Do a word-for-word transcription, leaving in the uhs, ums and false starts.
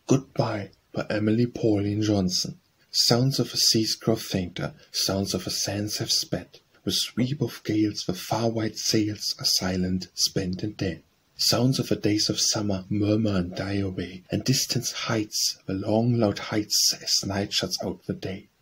Goodbye by Emily Pauline Johnson. Sounds of a seas grow fainter, sounds of the sands have sped. With sweep of gales the far white sails are silent, spent and dead. Sounds of the days of summer murmur and die away, and distance heights the long loud heights as night shuts out the day.